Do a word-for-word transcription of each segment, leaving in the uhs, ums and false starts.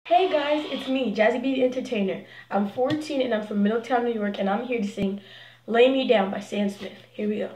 Hey guys, it's me, Jazi the Entertainer. I'm fourteen and I'm from Middletown, New York, and I'm here to sing Lay Me Down by Sam Smith. Here we go.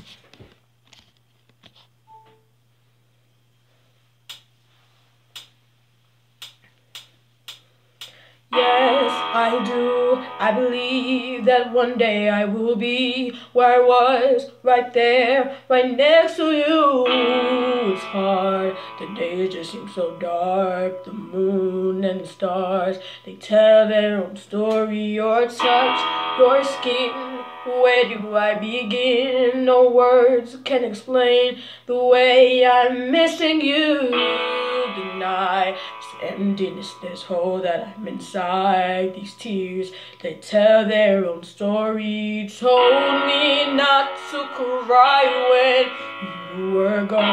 Yes, I do. I believe that one day I will be where I was, right there, right next to you. It's hard. The days just seem so dark. The moon and the stars, they tell their own story. Your touch, your skin. Where do I begin? No words can explain the way I'm missing you. Deny this emptiness, this hole that I'm inside. These tears, they tell their own story. Told me not to cry when you were gone,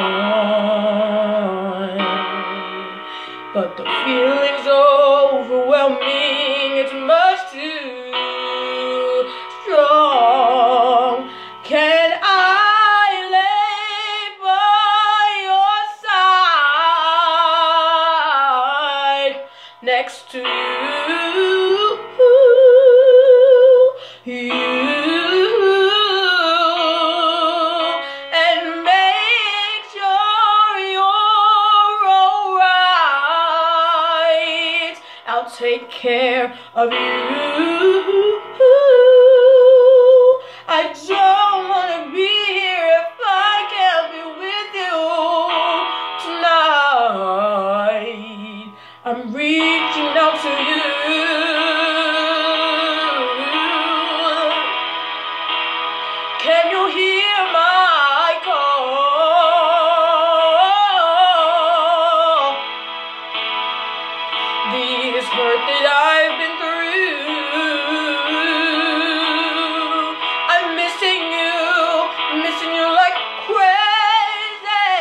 but the feeling's overwhelming. It's much too strong. Can I lay by your side next to you, you, and make sure you're alright? I'll take care of you. I don't want to be here if I can't be with you tonight. I'm reaching out to you. Can you hear my call? This hurt that I've been through, I'm missing you, missing you like crazy.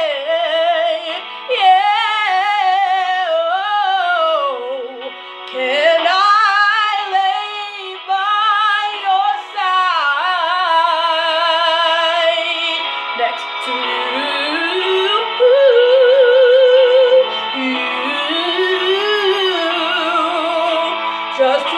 Yeah. Oh. Can I lay by your side next to you, you, just